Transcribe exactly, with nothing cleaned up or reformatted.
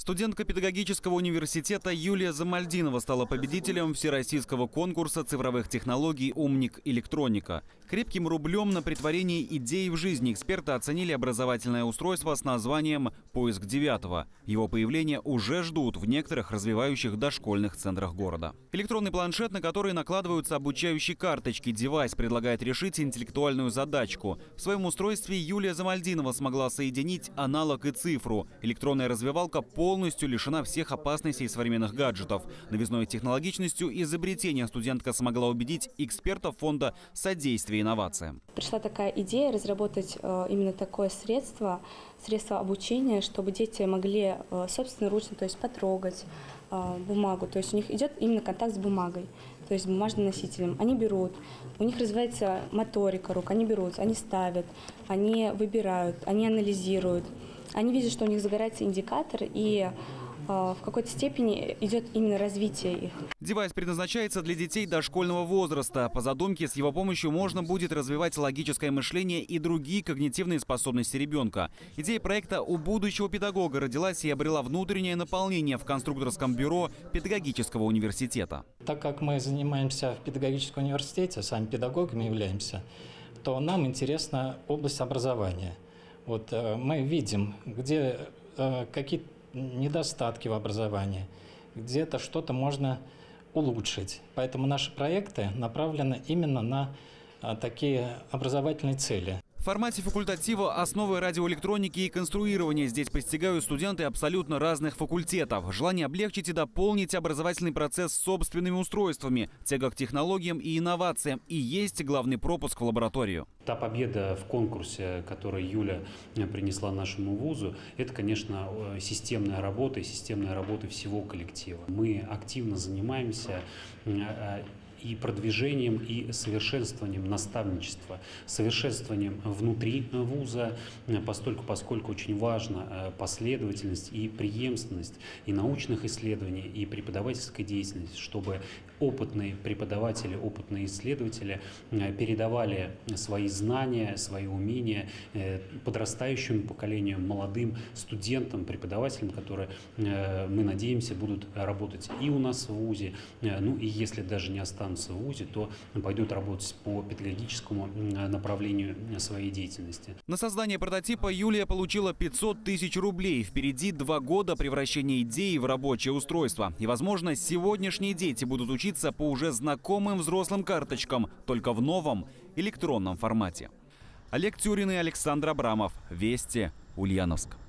Студентка педагогического университета Юлия Замальдинова стала победителем всероссийского конкурса цифровых технологий «Умник Электроника». Крепким рублем на претворение идей в жизнь эксперты оценили образовательное устройство с названием «Поиск девятого». Его появление уже ждут в некоторых развивающих дошкольных центрах города. Электронный планшет, на который накладываются обучающие карточки, девайс предлагает решить интеллектуальную задачку. В своем устройстве Юлия Замальдинова смогла соединить аналог и цифру. Электронная развивалка полностью полностью лишена всех опасностей современных гаджетов. Новизной технологичностью изобретения студентка смогла убедить экспертов фонда содействия инновациям. Пришла такая идея разработать именно такое средство, средство обучения, чтобы дети могли собственноручно, то есть потрогать бумагу. То есть у них идет именно контакт с бумагой, то есть бумажным носителем. Они берут, у них развивается моторика рук, они берут, они ставят, они выбирают, они анализируют. Они видят, что у них загорается индикатор, и э, в какой-то степени идет именно развитие их. Девайс предназначается для детей дошкольного возраста. По задумке, с его помощью можно будет развивать логическое мышление и другие когнитивные способности ребенка. Идея проекта у будущего педагога родилась и обрела внутреннее наполнение в конструкторском бюро педагогического университета. Так как мы занимаемся в педагогическом университете, сами педагогами являемся, то нам интересна область образования. Вот мы видим, где э, какие недостатки в образовании, где-то что-то можно улучшить. Поэтому наши проекты направлены именно на э, такие образовательные цели. В формате факультатива основы радиоэлектроники и конструирования здесь постигают студенты абсолютно разных факультетов. Желание облегчить и дополнить образовательный процесс собственными устройствами, тяга к технологиям и инновациям и есть главный пропуск в лабораторию. Та победа в конкурсе, которую Юля принесла нашему вузу, это, конечно, системная работа и системная работа всего коллектива. Мы активно занимаемся и продвижением, и совершенствованием наставничества, совершенствованием внутри вуза, поскольку, поскольку очень важна последовательность и преемственность и научных исследований, и преподавательской деятельности, чтобы опытные преподаватели, опытные исследователи передавали свои знания, свои умения подрастающему поколению, молодым студентам, преподавателям, которые, мы надеемся, будут работать и у нас в вузе, ну и если даже не останутся в вузе, то пойдут работать по педагогическому направлению своей деятельности. На создание прототипа Юлия получила пятьсот тысяч рублей. Впереди два года превращения идеи в рабочее устройство. И, возможно, сегодняшние дети будут учиться по уже знакомым взрослым карточкам, только в новом электронном формате. Олег Тюрин и Александр Абрамов. Вести. Ульяновск.